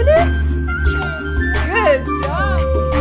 minutes? Good job.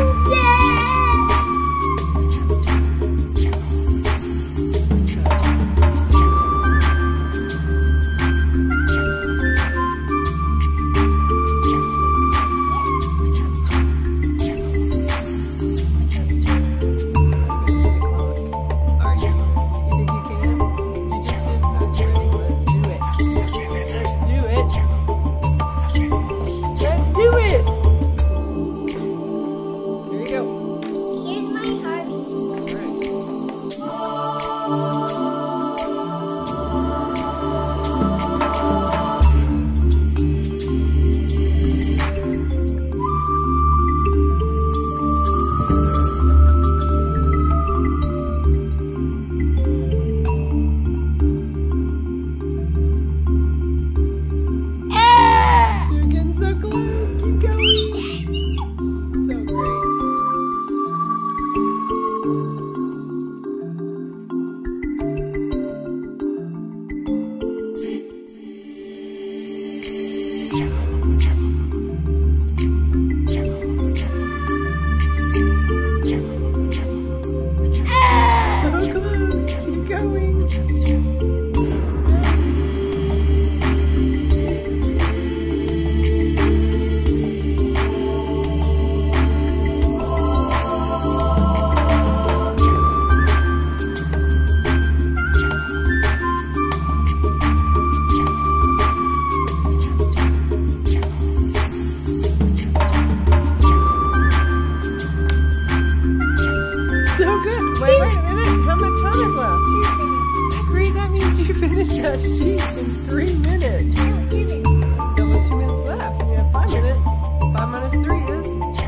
Wait a minute. How much time is left? Zachary, that means you finished that sheet in 3 minutes. You have only 2 minutes left. And you have 5 minutes. 5 minus 3 is...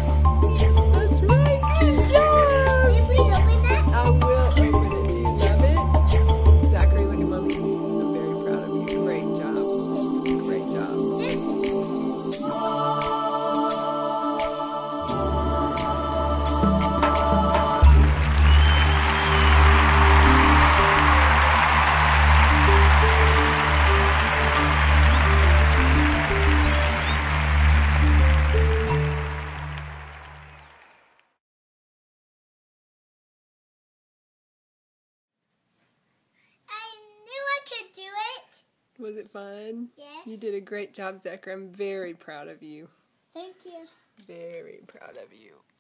That's right. Good job. Will you please open that? I will open it. Do you love it? Zachary, look at Mommy. I'm very proud of you. Great job. Great job. Was it fun? Yes. You did a great job, Zachary. I'm very proud of you. Thank you. Very proud of you.